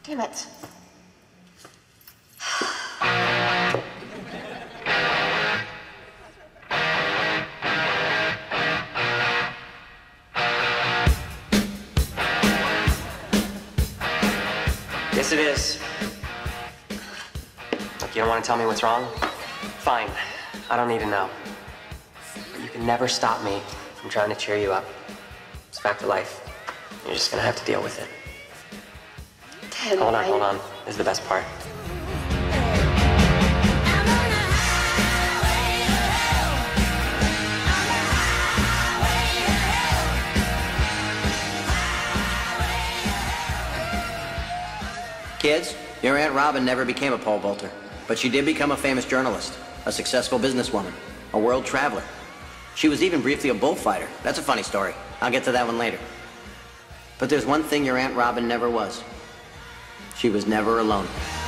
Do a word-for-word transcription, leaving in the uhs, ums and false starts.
Damn it. Yes, it is. Look, you don't want to tell me what's wrong? Fine. I don't need to know. But you can never stop me from trying to cheer you up. It's a fact of life. You're just gonna have to deal with it. Ted, hold on, I... hold on. This is the best part. Kids, your Aunt Robin never became a pole vaulter, but she did become a famous journalist, a successful businesswoman, a world traveler. She was even briefly a bullfighter. That's a funny story. I'll get to that one later. But there's one thing your Aunt Robin never was. She was never alone.